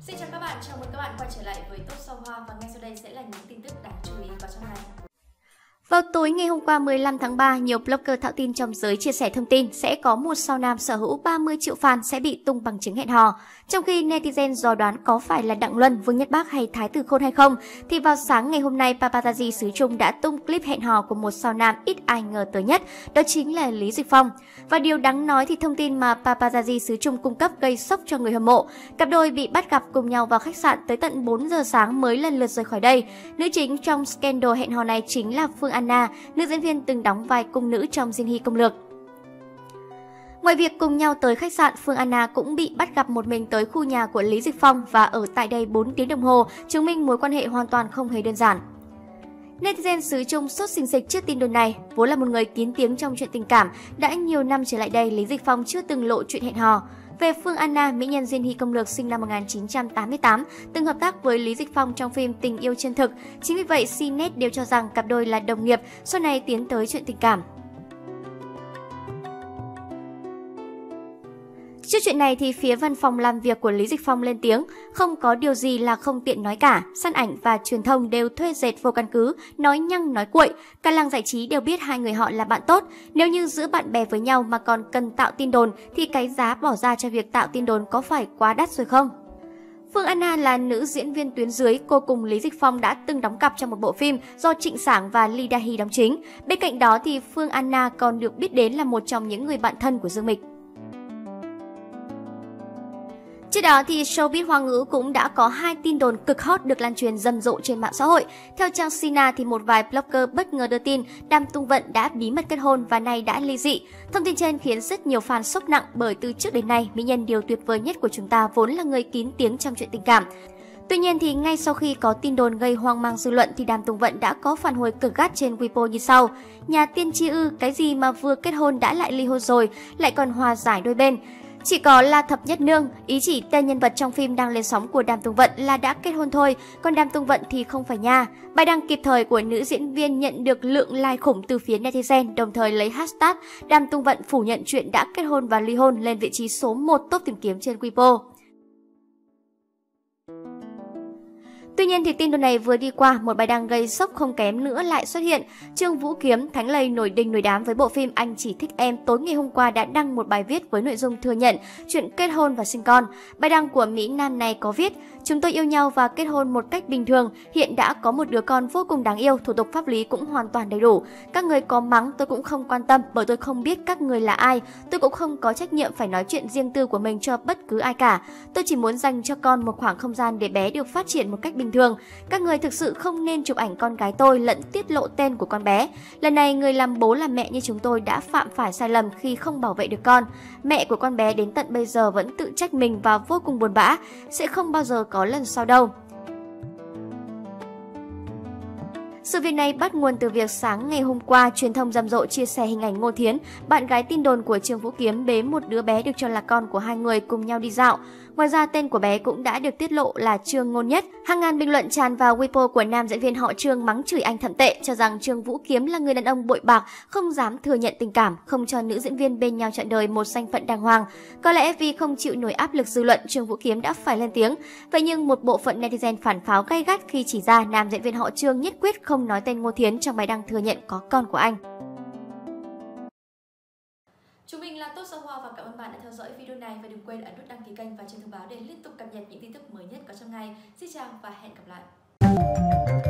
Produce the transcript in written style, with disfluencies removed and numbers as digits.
Xin chào các bạn, chào mừng các bạn quay trở lại với Top Sao Hoa và ngay sau đây sẽ là những tin tức đáng chú ý có trong ngày. Vào tối ngày hôm qua 15 tháng 3, nhiều blogger thạo tin trong giới chia sẻ thông tin sẽ có một sao nam sở hữu 30 triệu fan sẽ bị tung bằng chứng hẹn hò. Trong khi netizen dò đoán có phải là Đặng Luân, Vương Nhất Bác hay Thái Tử Khôn hay không, thì vào sáng ngày hôm nay, paparazzi xứ Trung đã tung clip hẹn hò của một sao nam ít ai ngờ tới nhất, đó chính là Lý Dịch Phong. Và điều đáng nói thì thông tin mà paparazzi xứ Trung cung cấp gây sốc cho người hâm mộ. Cặp đôi bị bắt gặp cùng nhau vào khách sạn tới tận 4 giờ sáng mới lần lượt rời khỏi đây. Nữ chính trong scandal hẹn hò này chính là Phương Anna, nữ diễn viên từng đóng vai cung nữ trong Diên Hy Công Lược. Ngoài việc cùng nhau tới khách sạn, Phương Anna cũng bị bắt gặp một mình tới khu nhà của Lý Dịch Phong và ở tại đây 4 tiếng đồng hồ, chứng minh mối quan hệ hoàn toàn không hề đơn giản. Netizen xứ Trung sốt sình sịch trước tin đồn này. Vốn là một người kín tiếng trong chuyện tình cảm, đã nhiều năm trở lại đây Lý Dịch Phong chưa từng lộ chuyện hẹn hò. Về Phương Anna, mỹ nhân Diên Hy Công Lược sinh năm 1988, từng hợp tác với Lý Dịch Phong trong phim Tình Yêu Chân Thực. Chính vì vậy, CNET đều cho rằng cặp đôi là đồng nghiệp, sau này tiến tới chuyện tình cảm. Trước chuyện này thì phía văn phòng làm việc của Lý Dịch Phong lên tiếng, không có điều gì là không tiện nói cả, săn ảnh và truyền thông đều thuê dệt vô căn cứ, nói nhăng nói cuội, cả làng giải trí đều biết hai người họ là bạn tốt, nếu như giữa bạn bè với nhau mà còn cần tạo tin đồn thì cái giá bỏ ra cho việc tạo tin đồn có phải quá đắt rồi không? Phương Anna là nữ diễn viên tuyến dưới, cô cùng Lý Dịch Phong đã từng đóng cặp trong một bộ phim do Trịnh Sảng và Lee Da-hee đóng chính. Bên cạnh đó thì Phương Anna còn được biết đến là một trong những người bạn thân của Dương Mịch. Trước đó thì showbiz Hoa ngữ cũng đã có hai tin đồn cực hot được lan truyền rầm rộ trên mạng xã hội. Theo trang Sina thì một vài blogger bất ngờ đưa tin Đàm Tùng Vận đã bí mật kết hôn và nay đã ly dị. Thông tin trên khiến rất nhiều fan sốc nặng bởi từ trước đến nay, mỹ nhân điều tuyệt vời nhất của chúng ta vốn là người kín tiếng trong chuyện tình cảm. Tuy nhiên thì ngay sau khi có tin đồn gây hoang mang dư luận thì Đàm Tùng Vận đã có phản hồi cực gắt trên Weibo như sau: nhà tiên tri ư, cái gì mà vừa kết hôn đã lại ly hôn rồi, lại còn hòa giải đôi bên. Chỉ có La Thập Nhất Nương, ý chỉ tên nhân vật trong phim đang lên sóng của Đàm Tùng Vận là đã kết hôn thôi, còn Đàm Tùng Vận thì không phải nha. Bài đăng kịp thời của nữ diễn viên nhận được lượng like khủng từ phía netizen, đồng thời lấy hashtag Đàm Tùng Vận phủ nhận chuyện đã kết hôn và ly hôn lên vị trí số 1 top tìm kiếm trên Weibo. Tuy nhiên thì tin đồn này vừa đi qua, một bài đăng gây sốc không kém nữa lại xuất hiện. Trương Vũ Kiếm, Thánh Lây nổi đình nổi đám với bộ phim Anh Chỉ Thích Em tối ngày hôm qua đã đăng một bài viết với nội dung thừa nhận chuyện kết hôn và sinh con. Bài đăng của mỹ nam này có viết: chúng tôi yêu nhau và kết hôn một cách bình thường, hiện đã có một đứa con vô cùng đáng yêu, thủ tục pháp lý cũng hoàn toàn đầy đủ. Các người có mắng tôi cũng không quan tâm bởi tôi không biết các người là ai, tôi cũng không có trách nhiệm phải nói chuyện riêng tư của mình cho bất cứ ai cả. Tôi chỉ muốn dành cho con một khoảng không gian để bé được phát triển một cách bình thường. Các người thực sự không nên chụp ảnh con gái tôi lẫn tiết lộ tên của con bé. Lần này người làm bố làm mẹ như chúng tôi đã phạm phải sai lầm khi không bảo vệ được con. Mẹ của con bé đến tận bây giờ vẫn tự trách mình và vô cùng buồn bã. Sẽ không bao giờ có lần sau đâu. Sự việc này bắt nguồn từ việc sáng ngày hôm qua, truyền thông rầm rộ chia sẻ hình ảnh Ngô Thiến, bạn gái tin đồn của Trương Vũ Kiếm bế một đứa bé được cho là con của hai người cùng nhau đi dạo. Ngoài ra, tên của bé cũng đã được tiết lộ là Trương Ngôn Nhất. Hàng ngàn bình luận tràn vào Weibo của nam diễn viên họ Trương mắng chửi anh thậm tệ, cho rằng Trương Vũ Kiếm là người đàn ông bội bạc, không dám thừa nhận tình cảm, không cho nữ diễn viên bên nhau trọn đời một danh phận đàng hoàng. Có lẽ vì không chịu nổi áp lực dư luận, Trương Vũ Kiếm đã phải lên tiếng. Vậy nhưng một bộ phận netizen phản pháo gay gắt khi chỉ ra nam diễn viên họ Trương nhất quyết không nói tên Ngô Thiến trong bài đăng thừa nhận có con của anh. Chúng mình là Tốt Sao Hoa và cảm ơn bạn đã theo dõi video này và đừng quên ấn nút đăng ký kênh và chuông thông báo để liên tục cập nhật những tin tức mới nhất có trong ngày. Xin chào và hẹn gặp lại.